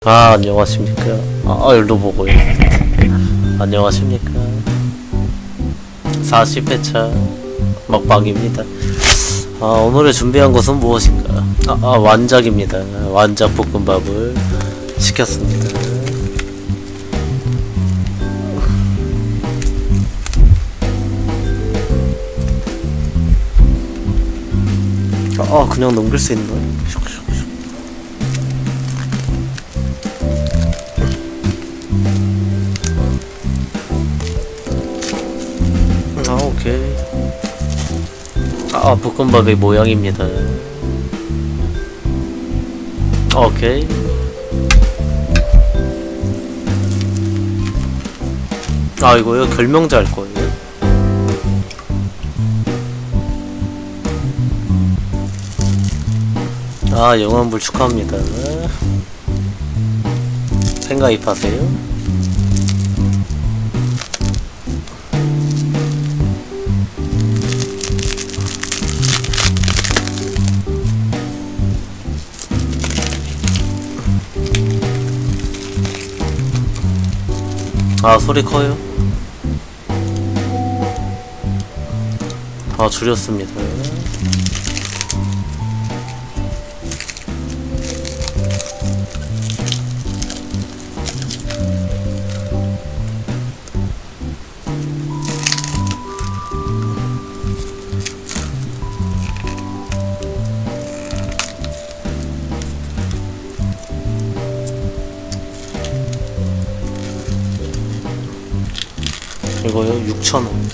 안녕하십니까. 열로 보고요. 안녕하십니까. 40회차 먹방입니다. 오늘의 준비한 것은 무엇인가? 완작입니다. 완작 볶음밥을 시켰습니다. 그냥 넘길 수 있나? 오케이. 볶음밥의 모양입니다. 오케이. 이거요? 결명자 할 거예요. 영환불 축하합니다. 팬가입하세요. 소리 커요? 줄였습니다. 이거요? 6,000원.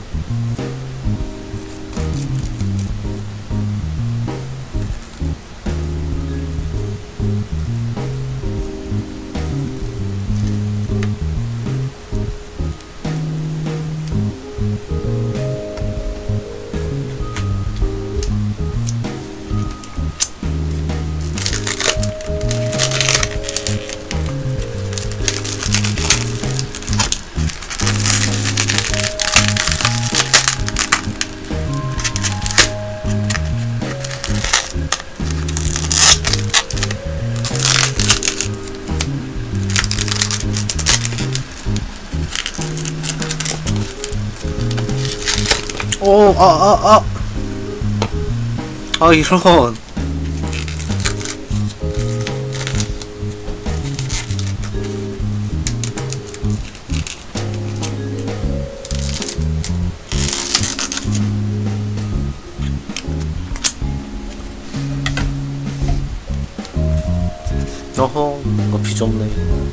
이런. 이거 비좁네.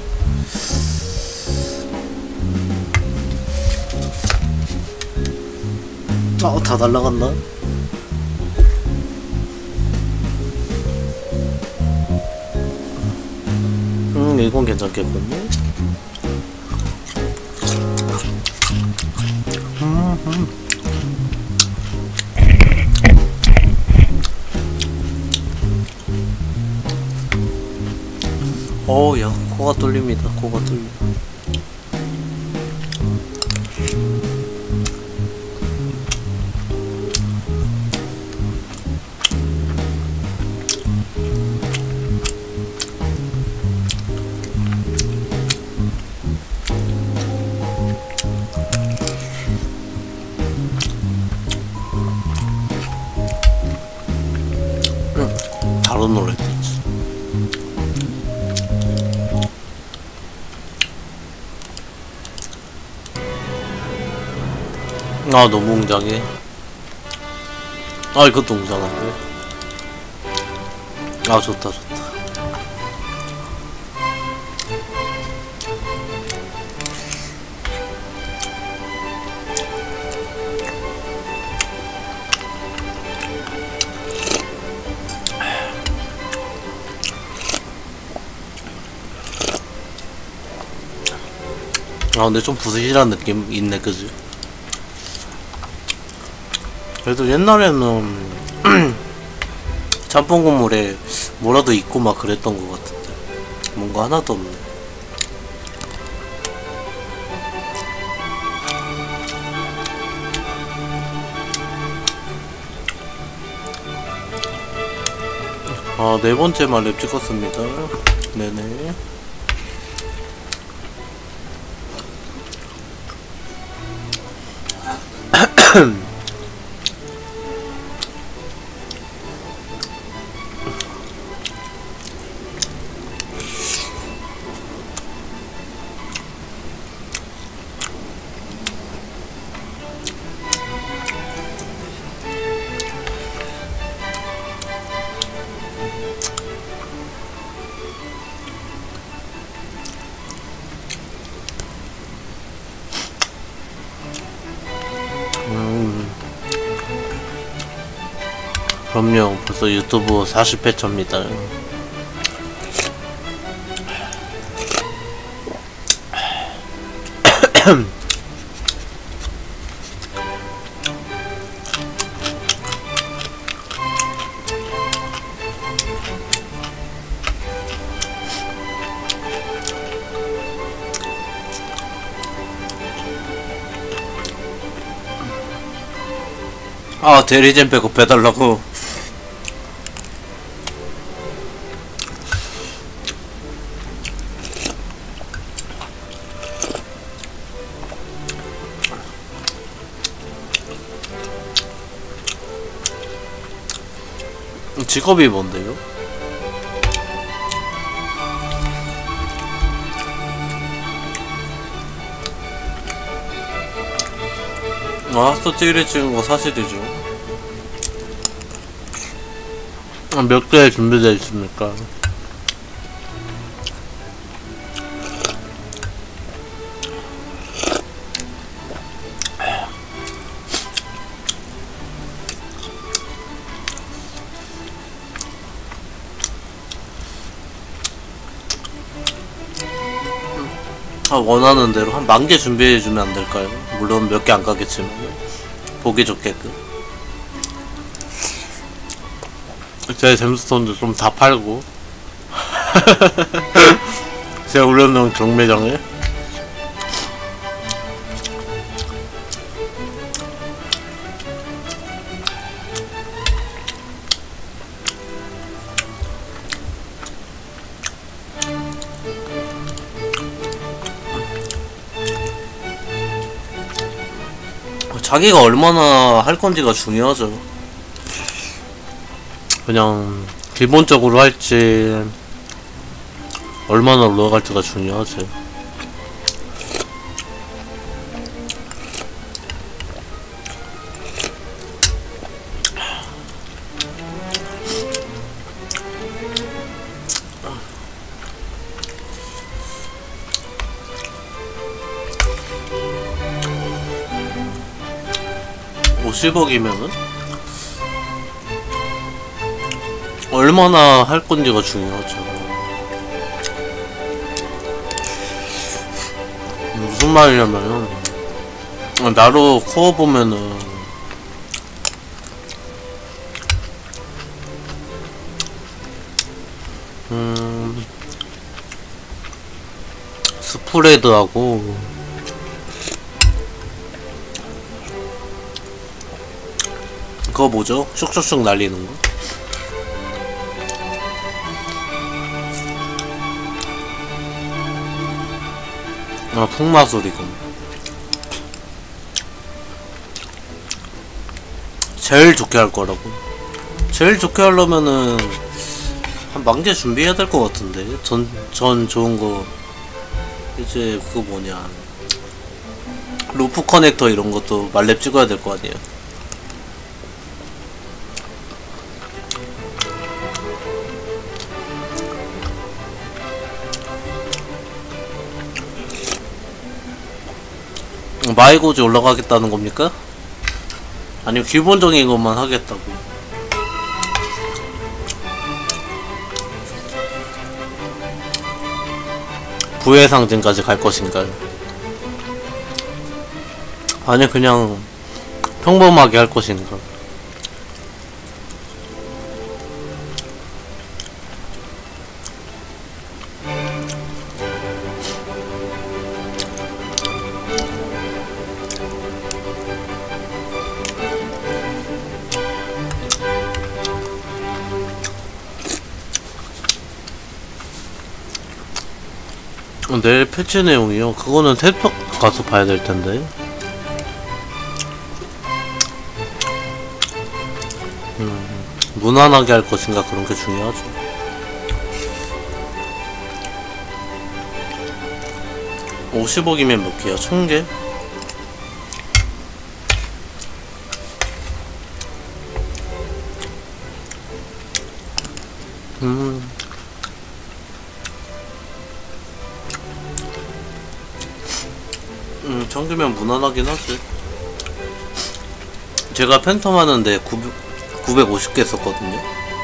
다 날라갔나? 이건 괜찮겠군요. 야, 코가 뚫립니다. 코가 뚫려. 바로 놀랬지. 너무 웅장해. 이것도 웅장한데. 좋다. 근데 좀 부스시한 느낌 있네, 그지? 그래도 옛날에는 짬뽕 국물에 뭐라도 있고 막 그랬던 것 같은데 뭔가 하나도 없네. 아, 네 번째만 랩 찍었습니다. 네네. 그럼요. 벌써 유튜브 40회차입니다. 아, 대리젠 배급해달라고. 직업이 뭔데요? 아, 스토찌리 찍은 거 사실이죠. 몇 개 준비되어 있습니까? 아, 원하는 대로 한 10,000개 준비해주면 안 될까요? 물론 몇 개 안 가겠지만 보기 좋게끔. 제 잼스톤도 좀 다 팔고 제가 올려놓은 경매장에 자기가 얼마나 할 건지가 중요하죠. 그냥 기본적으로 할지 얼마나 올라갈지가 중요하지. $50억이면은 얼마나 할 건지가 중요하죠. 무슨 말이냐면 나로 코어 보면은 스프레드하고 그거 뭐죠? 슉슉슉 날리는 거? 아, 풍마술이군. 제일 좋게 할 거라고. 제일 좋게 하려면은 한 10,000개 준비해야 될 것 같은데. 전 좋은 거 이제 그거 뭐냐, 루프 커넥터 이런 것도 말렙 찍어야 될 거 아니에요. 마이고지 올라가겠다는 겁니까? 아니면 기본적인 것만 하겠다고. 부의 상징까지 갈 것인가요? 아니 그냥 평범하게 할 것인가? 내일 패치 내용이요? 그거는 탭톡 가서 봐야 될 텐데. 무난하게 할 것인가 그런 게 중요하죠. (50억이면) 몇 개야? 1000개? 정규면 무난하긴 하지. 제가 팬텀 하는데 950개 썼거든요.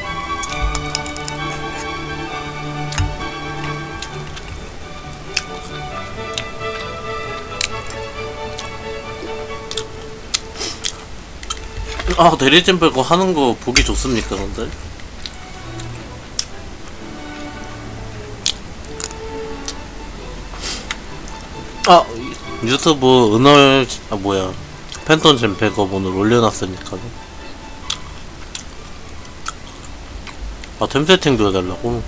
아, 대리진 빼고 하는 거 보기 좋습니까, 근데? 아, 유튜브 은월, 뭐야. 팬텀 잼백업 오늘 올려놨으니까. 아, 템 세팅도 해달라고?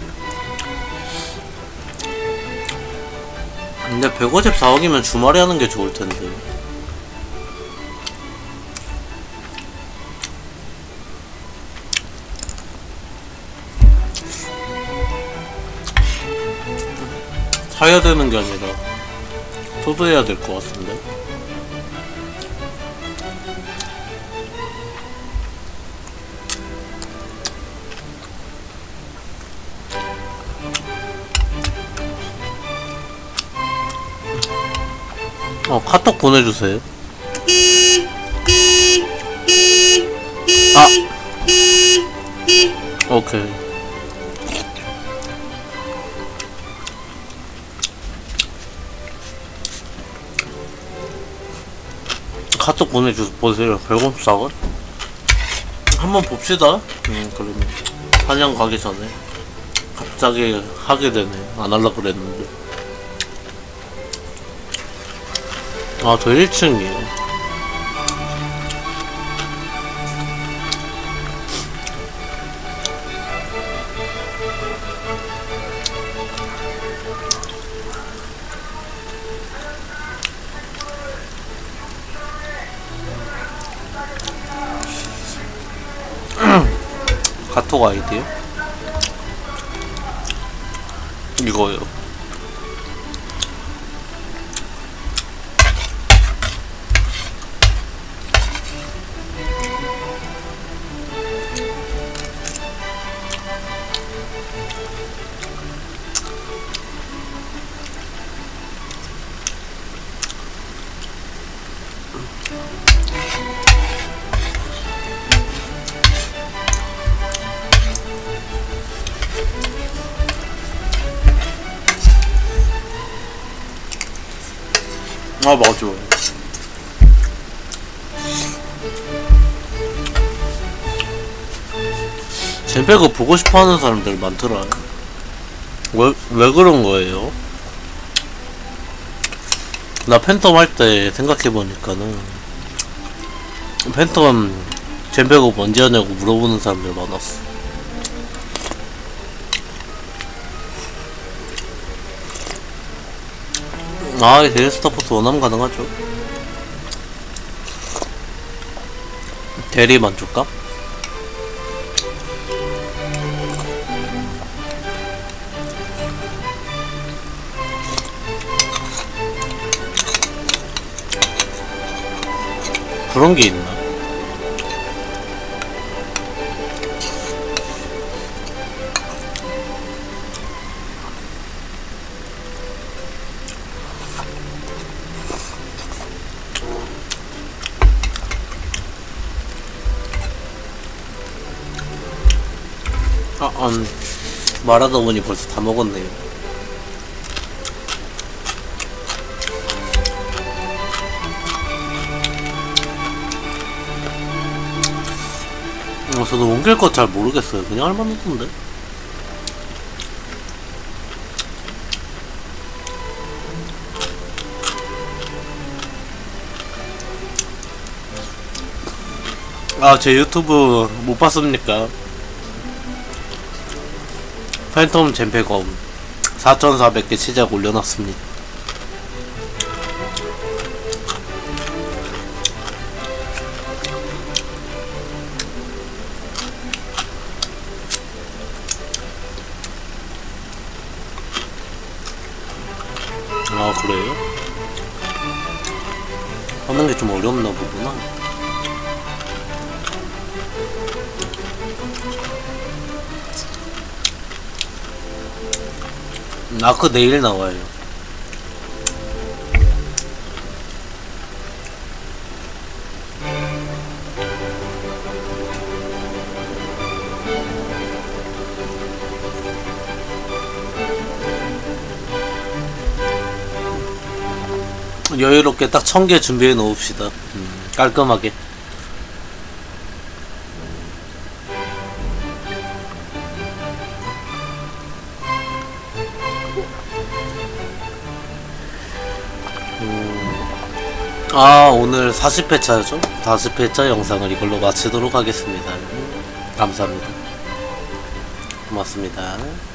근데 154억이면 주말에 하는 게 좋을 텐데. 사야 되는 게 아니라 소도해야 될 것 같은데. 카톡 보내주세요. 아, 오케이. 카톡 보세요. 154원? 한번 봅시다. 그러면 사냥 가기 전에 갑자기 하게 되네. 안 할라 그랬는데. 아, 저 1층이에요. 카톡 아이디요? 이거요. 아, 맞아. 잼백업 보고 싶어 하는 사람들 많더라. 왜 그런 거예요? 나 팬텀 할 때 생각해보니까는 팬텀 잼백업 언제 하냐고 물어보는 사람들 많았어. 아, 데일 스타포스 원하면 가능하죠. 대리 만족감? 그런 게 있나? 말하다 보니 벌써 다 먹었네요. 저도 옮길 것 잘 모르겠어요. 그냥 할만하던데. 아, 제 유튜브 못 봤습니까? 팬텀 잼백업 4,400개 시작 올려놨습니다. 아, 그래요? 하는 게 좀 어렵나 보구나. 아크 내일 나와요. 여유롭게 딱 1000개 준비해 놓읍시다. 깔끔하게. 아, 오늘 40회차죠? 40회차 영상을 이걸로 마치도록 하겠습니다. 감사합니다. 고맙습니다.